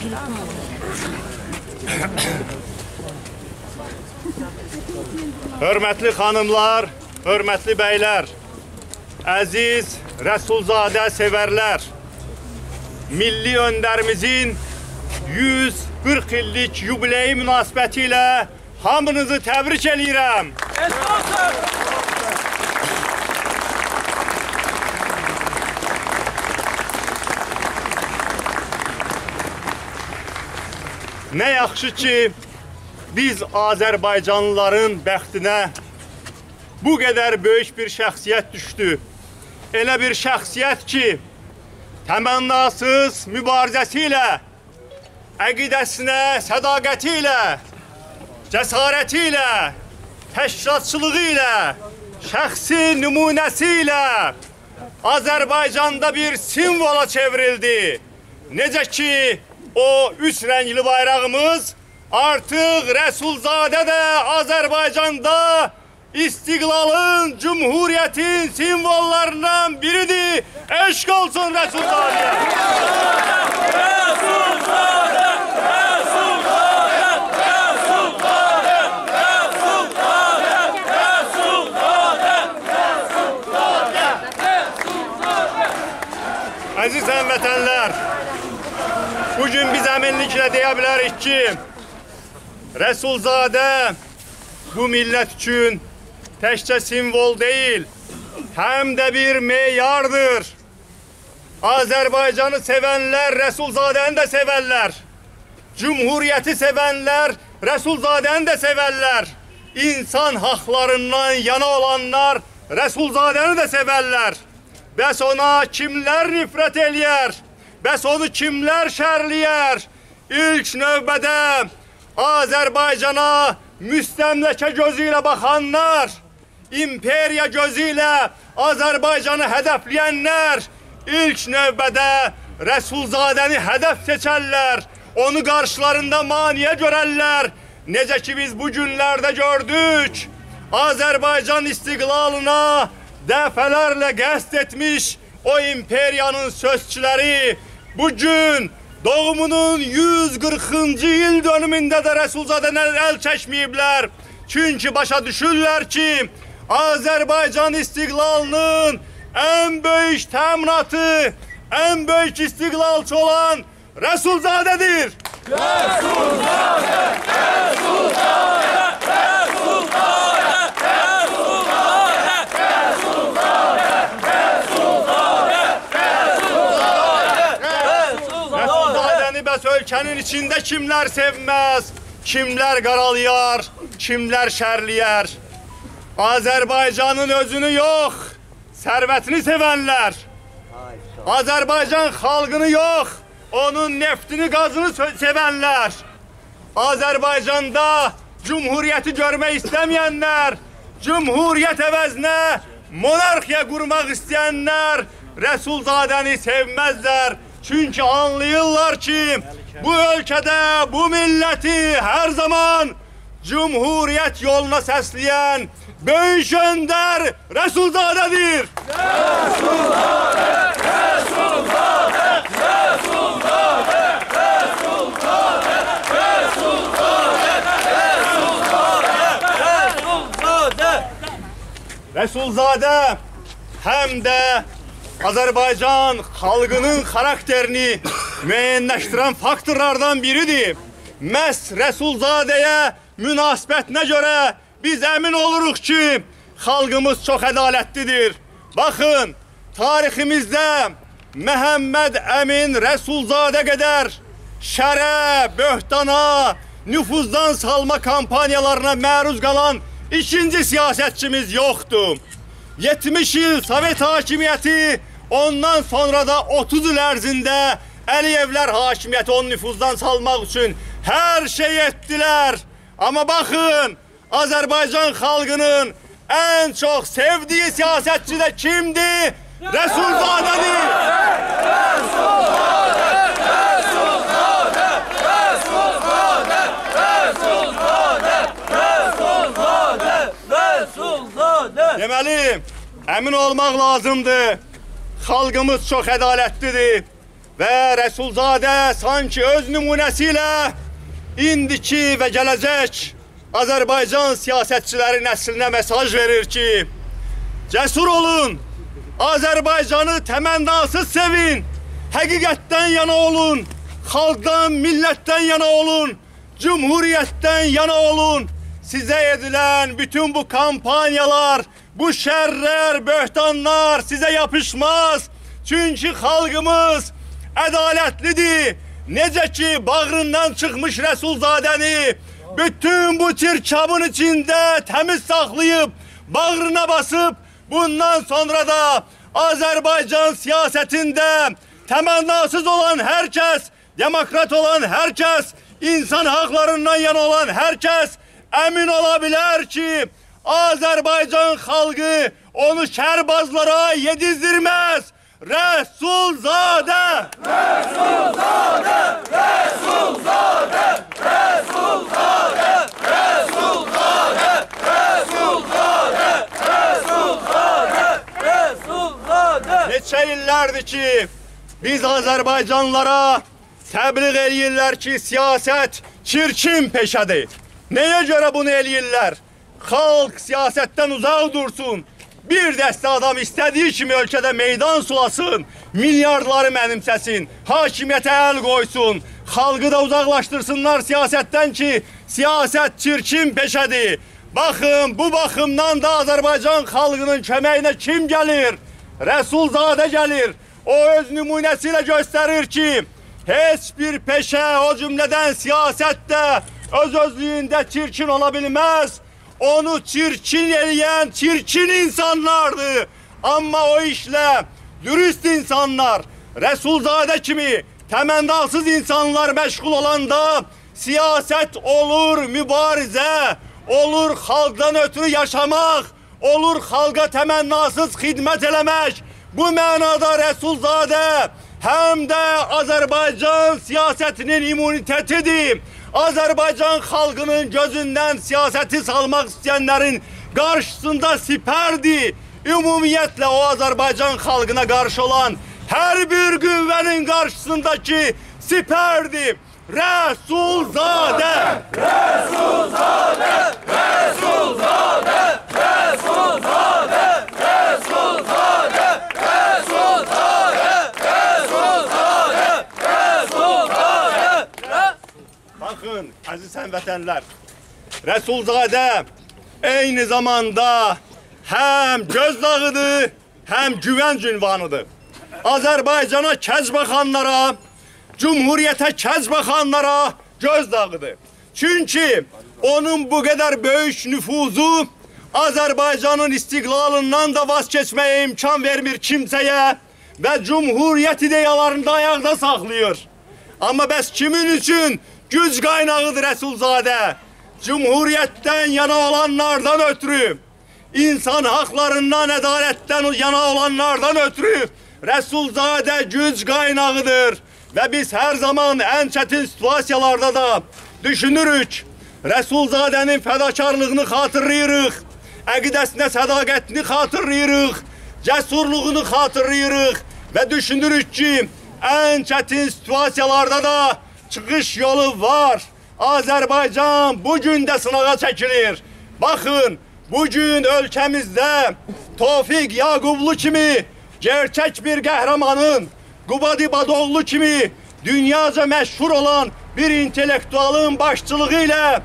Hörmətli xanımlar, hörmətli bəylər, əziz Rəsulzadə sevərlər, milli öndərimizin 140 illik yubileyi münasibəti ilə hamınızı təbrik eləyirəm. Nə yaxşı ki, biz Azərbaycanlıların bəxtinə bu qədər böyük bir şəxsiyyət düşdü. Elə bir şəxsiyyət ki, təmənnasız mübarizəsi ilə, əqidəsinə sədaqəti ilə, cəsarəti ilə, təşkilatçılığı ilə, şəxsi nümunəsi ilə Azərbaycanda bir simvola çevrildi. Necə ki, o üç rəngli bayrağımız artıq Rəsulzadə də Azərbaycanda istiqlalın, cumhuriyyətin simvollarından biridir. Eşq olsun Rəsulzadə! Rəsulzadə! Rəsulzadə! Rəsulzadə! Rəsulzadə! Rəsulzadə! Rəsulzadə! Rəsulzadə! Əziz həmvətənlər, bugün biz əminliklə deyə bilərik ki, Rəsulzadə bu millət üçün təkcə simvol deyil, həm də bir meyardır. Azərbaycanı sevənlər Rəsulzadəni də sevərlər. Cumhuriyyəti sevənlər Rəsulzadəni də sevərlər. İnsan haqlarından yana olanlar Rəsulzadəni də sevərlər. Bəs ona kimlər nifrət eləyər? Bəs onu kimlər şərləyər? İlk növbədə Azərbaycana müstəmləkə gözü ilə baxanlar, imperiya gözü ilə Azərbaycanı hədəfləyənlər ilk növbədə Rəsulzadəni hədəf seçərlər, onu qarşılarında maniyə görərlər. Necə ki biz bu günlərdə gördük, Azərbaycan istiqlalına dəfələrlə qəsd etmiş o imperiyanın sözçüləri bugün doğumunun 140-cı il dönümündə də Rəsulzadədən əl çəkməyiblər. Çünki başa düşürlər ki, Azərbaycan istiqlalının ən böyük təminatı, ən böyük istiqlalçı olan Rəsulzadədir. Rəsulzadə! Rəsulzadə! Rəsulzadə! Rəsulzadə! Rəsulzadə! Bəs ölkənin içində kimlər sevməz, kimlər qaralayar, kimlər şərləyər? Azərbaycanın özünü yox, sərvətini sevənlər. Azərbaycan xalqını yox, onun neftini, qazını sevənlər. Azərbaycanda cumhuriyyəti görmək istəməyənlər, cumhuriyyət əvəzinə monarxiya qurmaq istəyənlər Rəsulzadəni sevməzlər. Çünki anlayırlar ki, bu ölkədə, bu milləti hər zaman cumhuriyyət yoluna səsləyən böyük öndər Rəsulzadədir. Rəsulzadə! Rəsulzadə! Rəsulzadə! Rəsulzadə! Rəsulzadə! Rəsulzadə! Rəsulzadə həm də Azərbaycan xalqının xarakterini müəyyənləşdirən faktorlardan biridir. Məhz Rəsulzadəyə münasibətinə görə biz əmin oluruq ki, xalqımız çox ədalətlidir. Baxın, tariximizdə Məhəmməd Əmin Rəsulzadə qədər şərə, böhtana, nüfuzdan salma kampaniyalarına məruz qalan ikinci siyasətçimiz yoxdur. 70 il Sovet hakimiyyəti, ondan sonra da 30 il ərzində Əliyevlər hakimiyyəti onu nüfuzdan salmaq üçün hər şey etdilər. Amma baxın, Azərbaycan xalqının ən çox sevdiyi siyasətçi də kimdir? Rəsulzadədir! Rəsulzadə! Rəsulzadə! Rəsulzadə! Rəsulzadə! Rəsulzadə! Rəsulzadə! Deməli, əmin olmaq lazımdır. Xalqımız çox ədalətlidir. ve Resulzade sanki öz nümunesiyle indiki ve gelecek Azerbaycan siyasetçileri nesline mesaj verir ki cesur olun, Azerbaycan'ı temennasız sevin, hakikatten yana olun, halktan, milletten yana olun, cumhuriyetten yana olun. Size edilen bütün bu kampanyalar, bu şerler, böhtanlar size yapışmaz. Çünkü halkımız adaletlidir. Nece ki bağrından çıkmış Resulzade'ni bütün bu çirkabın içinde temiz saklayıp bağrına basıp bundan sonra da Azerbaycan siyasetinde temennasız olan herkes, demokrat olan herkes, insan haklarından yana olan herkes emin olabilir ki Azerbaycan halkı onu şerbazlara yedizdirmez. Resulzade! Resulzade! Resulzade! Resulzade! Resulzade! Resulzade! Resulzade! Resulzade! Neçə illərdir ki biz Azerbaycanlara təbliğ eləyirlər ki siyaset çirkin peşədir. Neye göre bunu eləyirlər? Halk siyasetten uzak dursun. Bir dəstə adam istediği kimi ölkədə meydan sulasın, milyardları mənimsəsin, hakimiyyətə əl qoysun, xalqı da uzaqlaşdırsınlar siyasetten ki, siyaset çirkin peşədir. Bakın, bu baxımdan da Azerbaycan xalqının köməyinə kim gəlir? Resulzade gəlir. O öz nümunəsiyle göstərir ki, heç bir peşə, o cümleden siyasette öz-özlüyündə çirkin olabilmez. Onu çirkin eleyen çirkin insanlardı. Ama o işle dürüst insanlar, Resulzade kimi temennasız insanlar meşgul olanda siyaset olur mübarize, olur halktan ötürü yaşamak, olur halka temennasız hizmet elemek. Bu manada Resulzade hem de Azerbaycan siyasetinin immunitetidir. Azerbaycan halkının gözünden siyaseti salmak isteyenlerin karşısında siperdi. Ümumiyetle o Azerbaycan halkına karşı olan her bir güvvenin karşısındaki siperdi. Resulzade! Resulzade! Resulzade! Resulzade! Resulzade! Resulzade! Resulzade! Resulzade! Bakın aziz həmvətənlər, Resulzade eyni zamanda hem gözdağıdır, hem güven cünvanıdır. Azerbaycan'a kez bakanlara, Cumhuriyete kez bakanlara gözdağıdır. Çünkü onun bu kadar büyük nüfuzu Azerbaycan'ın istiklalından da vazgeçmeye imkan vermir kimseye ve Cumhuriyet ideyalarını ayakta saklıyor. Ama bəs kimin için güc qaynağıdır Resulzade? Cumhuriyetten yana olanlardan ötürü, insan haklarından, adaletten yana olanlardan ötürü Resulzade güc qaynağıdır. Ve biz her zaman en çetin situasiyalarda da düşünürük. Resulzade'nin fedakarlığını hatırlayırıq, əqidəsinə sədaqətini hatırlayırıq, cesurluğunu hatırlayırıq ve düşünürük ki en çetin situasiyalarda da çıkış yolu var. Azerbaycan bugün de sınağa çekilir. Bakın bugün ülkemizde Tevfik Yaqublu kimi gerçek bir kahramanın, Qubadi Badoğlu kimi dünyaca meşhur olan bir intellektualın başçılığıyla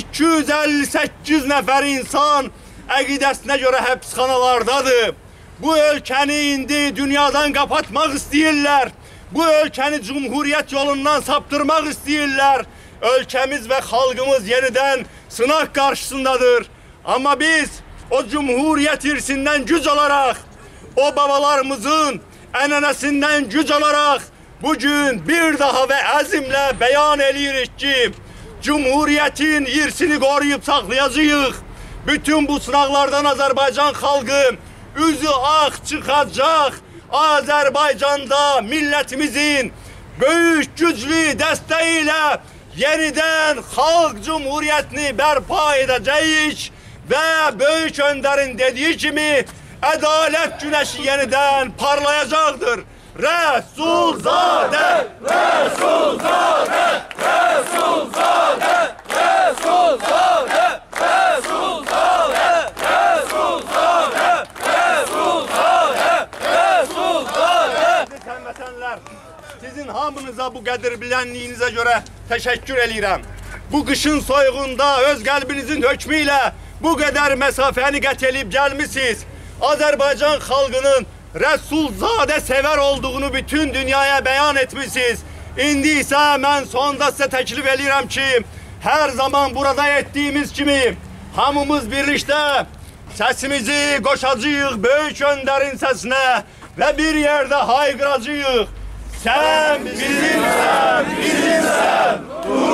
258 nefer insan əqidəsinə göre həbsxanalardadır. Bu ülkəni indi dünyadan kapatmak istəyirlər. Bu ülkəni Cumhuriyet yolundan saptırmak istəyirlər. Ülkemiz ve halkımız yeniden sınav karşısındadır. Ama biz o Cumhuriyet irsinden güc alarak, o babalarımızın ənənəsindən güc alarak bugün bir daha ve azimle beyan edirik ki Cumhuriyetin irsini koruyup saklayacağıq. Bütün bu sınavlardan Azerbaycan halkı üzü ağ çıkacak. Azerbaycan'da milletimizin büyük güçlü desteğiyle yeniden halk cumhuriyetini berpa edeceğiz ve büyük önderin dediği gibi adalet güneşi yeniden parlayacaktır. Resulzade! Resulzade! Resulzade! Resulzade! Resulzade! Resulzade! Resulzade! Resulzade! Həmvətənlər, sizin hamınıza bu qədir bilənliyinizə görə təşəkkür eləyirəm. Bu qışın soyuğunda öz qəlbinizin hökmü ilə bu qədər məsafəni qət eləyib gəlmisiniz. Azərbaycan xalqının Resulzade sever olduğunu bütün dünyaya beyan etmişsiniz. İndi isə mən sonda sizə təklif eləyirəm ki, hər zaman burada etdiyimiz kimi hamımız birlikdə səsimizi qoşacağıq böyük öndərin səsinə və bir yerdə hayqıracağıq. Sən bizimsən, bizimsən.